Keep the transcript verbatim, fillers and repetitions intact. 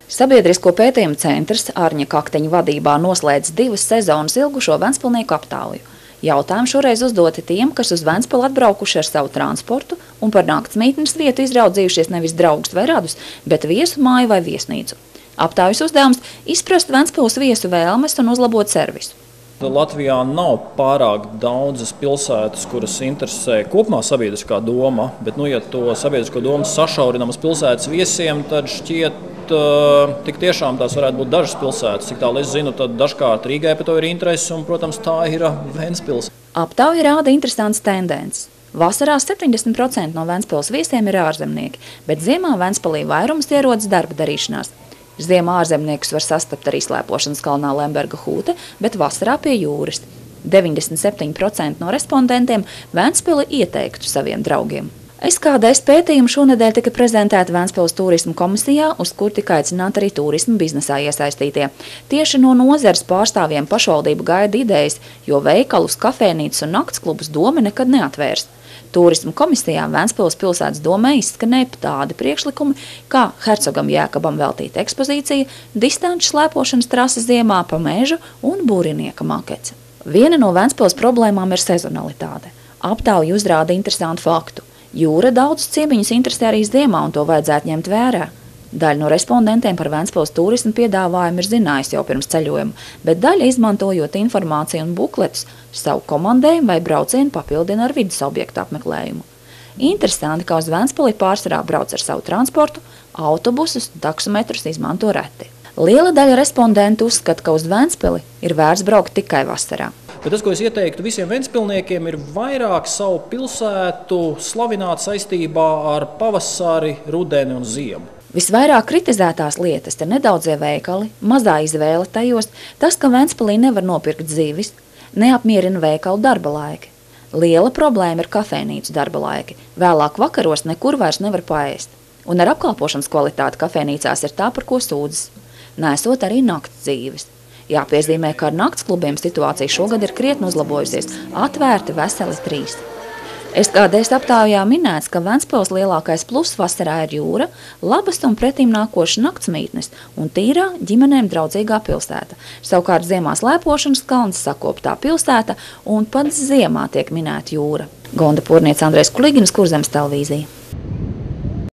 Sabiedrisko pētījumu centrs Arņa Kakteņa vadībā noslēdz divas sezonas ilgušo ventspilnieku aptauju. Jautājumi šoreiz uzdoti tiem, kas uz Ventspili atbraukuši ar savu transportu un par naktsmītnes vietu izraudzījušies nevis draugus vai radus, bet viesu māju vai viesnīcu. Aptaujas uzdevums – izprast Ventspiles viesu vēlmes un uzlabot servisu. Latvijā nav pārāk daudzas pilsētas, kuras interesē kopumā sabiedriskā doma, bet, nu, ja to sabiedrisko domu sašaurinām uz pilsētas viesiem, tad šķiet, uh, tik tiešām tās varētu būt dažas pilsētas. Cik tālu es zinu, tad dažkārt Rīgai par to ir interesi, un, protams, tā ir Ventspils. Aptauja rāda interesants tendences. Vasarā septiņdesmit procenti no Ventspiles viesiem ir ārzemnieki, bet ziemā Ventspilī vairums ierodas darba darīšanās. Ziemā ārzemniekus var sastapt arī Slēpošanas kalnā Lemberga hūte, bet vasarā pie jūras. deviņdesmit septiņi procenti no respondentiem Ventspili ieteiktu saviem draugiem. Es kādreiz pētījumu šonedēļ tika prezentēta Ventspiles turismu komisijā, uz kur tika aicināti arī turismu biznesā iesaistītie. Tieši no nozares pārstāvjiem pašvaldību gaida idejas, jo veikalus, kafēnīcas un naktsklubus doma nekad neatvērs. Turismu komisijā Ventspiles pilsētas domē izskanēja tādi priekšlikumi, kā Hercogam Jēkabam veltīta ekspozīcija, distanču slēpošanas trase ziemā pa mežu un būrinieka makets. Viena no Ventspiles problēmām ir sezonalitāte. Aptauja uzrāda interesantu faktu. Jūra daudzus ciemiņus interesē arī ziemā, un to vajadzētu ņemt vērā. Daļa no respondentiem par Ventspiles turismu piedāvājumu ir zinājusi jau pirms ceļojuma, bet daļa, izmantojot informāciju un bukletus, savu komandējumu vai braucienu papildina ar vidas objektu apmeklējumu. Interesanti, ka uz Ventspili pārsvarā brauc ar savu transportu, autobusus un taksometrus izmanto reti. Liela daļa respondentu uzskata, ka uz Ventspili ir vērts braukt tikai vasarā. Bet tas, ko es ieteiktu visiem ventspilniekiem, ir vairāk savu pilsētu slavināt saistībā ar pavasari, rudeni un ziemu. Visvairāk kritizētās lietas ir nedaudzie veikali, mazā izvēle tajos, tas, ka Ventspilī nevar nopirkt zivis, neapmierina veikalu darba laiki. Liela problēma ir kafēnīcu darba laiki. Vēlāk vakaros nekur vairs nevar paēst. Un ar apkalpošanas kvalitāti kafēnīcās ir tā, par ko sūdzas. Nesot arī nakts dzīves. Jāpiezīmē, ka ar naktsklubiem situācija šogad ir krietni uzlabojusies, atvērti veseli trīs. Es kādreiz aptaujā minēts, ka Ventspiles lielākais pluss vasarā ir jūra, labas un pretīm nākošas naktsmītnes un tīrā ģimenēm draudzīgā pilsēta. Savukārt ziemā Slēpošanas kalns, sakoptā pilsēta un pat ziemā tiek minēta jūra. Gonda Purniece, Andrejs Kuliginis, Kurzemes televīzija.